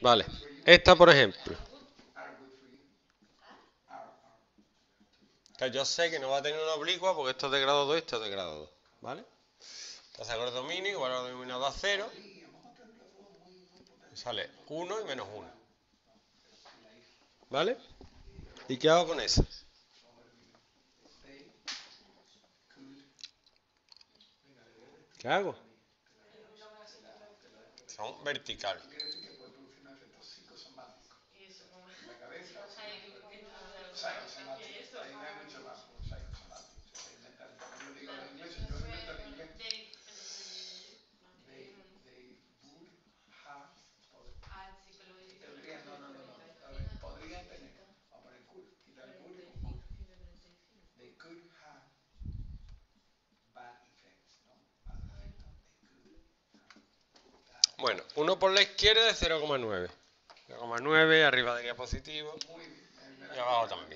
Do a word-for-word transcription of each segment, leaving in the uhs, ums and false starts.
Vale. Esta, por ejemplo. Que yo sé que no va a tener una oblicua porque esto es de grado dos y esto es de grado dos. ¿Vale? Entonces hago el dominio, igual a dominado a cero. Me sale uno y menos uno. ¿Vale? ¿Y qué hago con eso? ¿Qué hago? Son verticales. Bueno, uno por la izquierda es cero coma nueve. cero coma nueve, arriba daría positivo. Y abajo también.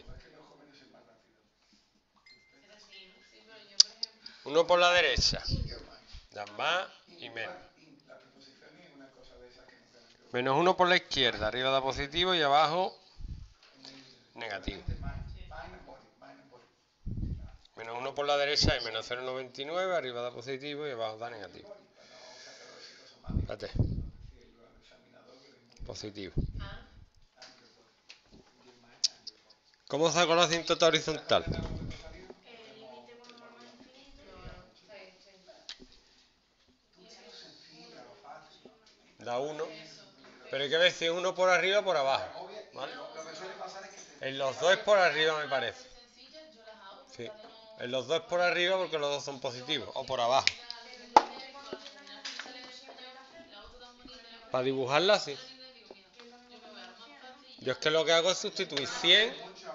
Uno por la derecha. Da más y menos. Menos uno por la izquierda. Arriba da positivo y abajo negativo. Menos uno por la derecha y menos cero coma noventa y nueve. Arriba da positivo y abajo da negativo. Espérate. Positivo. ¿Cómo saco la asíntota horizontal? Da uno. Pero hay que ver si es uno por arriba o por abajo. ¿Vale? En los dos es por arriba, me parece. Sí. En los dos es por arriba porque los dos son positivos. O por abajo. Para dibujarla así. Yo es que lo que hago es sustituir cien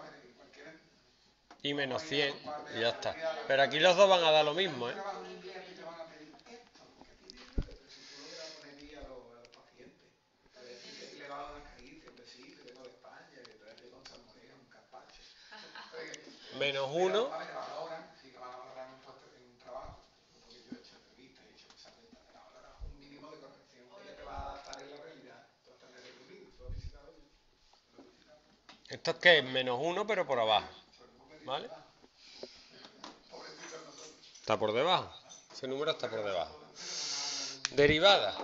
y menos cien y ya está. Pero aquí los dos van a dar lo mismo, ¿eh? Menos uno. Esto es que es menos uno pero por abajo. ¿Vale? Está por debajo. Ese número está por debajo. Derivada.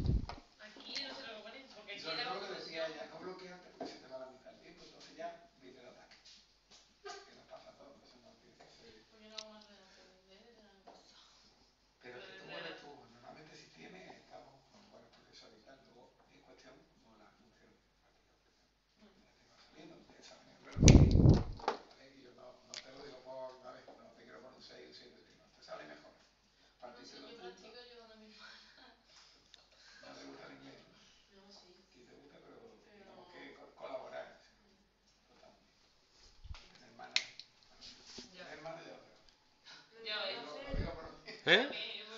¿Eh?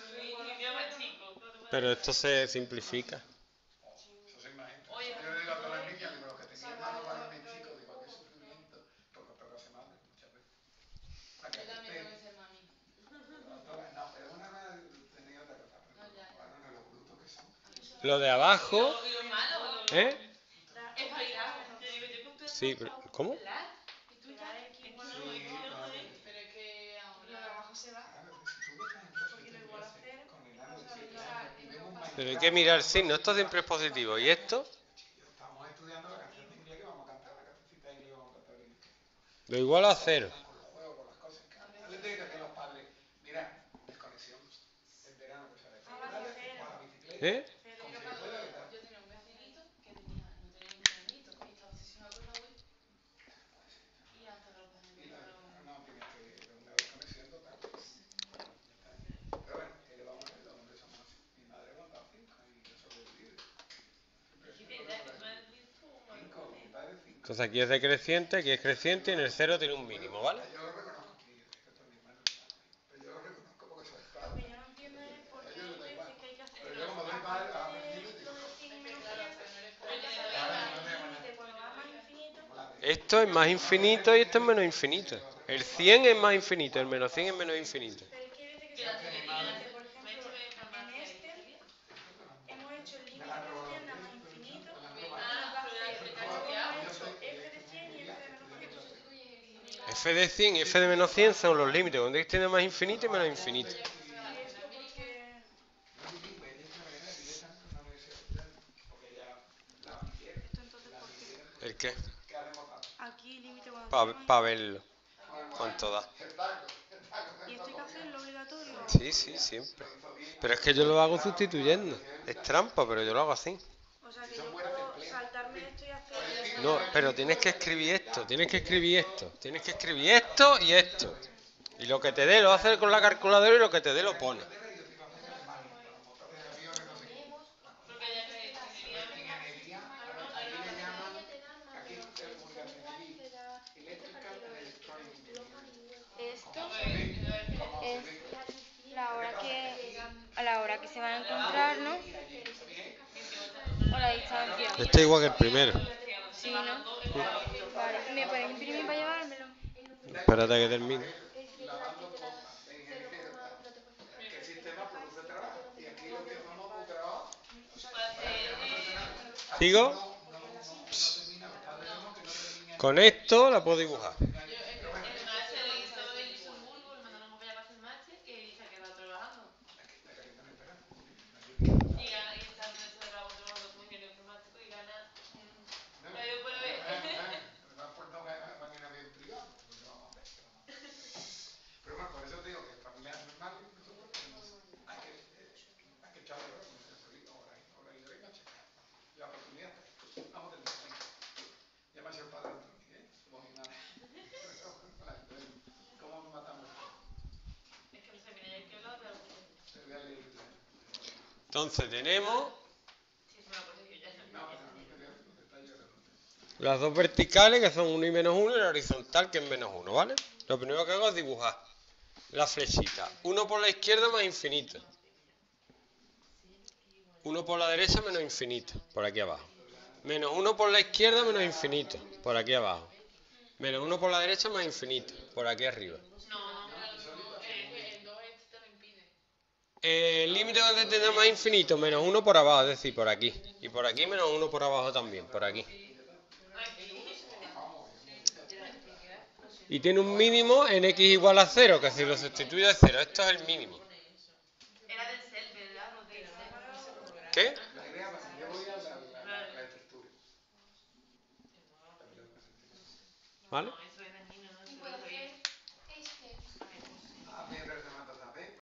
Pero esto se simplifica. Lo de abajo. ¿Eh? Sí, pero ¿cómo? Pero hay que mirar el signo. Esto siempre es positivo. ¿Y esto? Lo igual a cero. ¿Eh? Entonces aquí es decreciente, aquí es creciente y en el cero tiene un mínimo, ¿vale? Lo que yo no entiendo es por qué hay veces que hay que hacer, aparte de lo de cien y menos cien, hay que hacer el límite cuando va a más infinito. Esto es más infinito y esto es menos infinito. El cien es más infinito, el menos cien es menos infinito. Pero es que hay veces que se hace el límite, por ejemplo, en este hemos hecho el límite cuando tiende a más infinito F de cien y F de menos cien son los límites, donde x tiene más infinito y menos infinito. ¿Y esto porque ¿Esto entonces por qué? ¿El qué? Aquí límite cuando Para tiene más- pa verlo. ¿Cuánto da? ¿Y esto hay que hacerlo obligatorio? Sí, sí, siempre. Pero es que yo lo hago sustituyendo. Es trampa, pero yo lo hago así. O sea que yo puedo saltarme esto y hacer... No, pero tienes que escribir esto, tienes que escribir esto, tienes que escribir esto y esto. Y lo que te dé lo haces con la calculadora y lo que te dé lo pones. Esto es la hora que a la hora que se van a encontrar, ¿no? O la distancia. Este es igual que el primero. Sí, ¿no? Vale. ¿Me puedes imprimir para llevármelo? Espérate que termine. ¿Sigo? Con esto la puedo dibujar. Entonces tenemos las dos verticales que son uno y menos uno y la horizontal que es menos uno, ¿vale? Lo primero que hago es dibujar la flechita. Uno por la izquierda más infinito. Uno por la derecha menos infinito, por aquí abajo. Menos uno por la izquierda menos infinito, por aquí abajo. Menos uno por la derecha más infinito, por aquí arriba. El límite donde tendrá más infinito, menos uno por abajo, es decir, por aquí. Y por aquí menos uno por abajo también, por aquí. Y tiene un mínimo en x igual a cero, que si lo sustituyo es cero. Esto es el mínimo.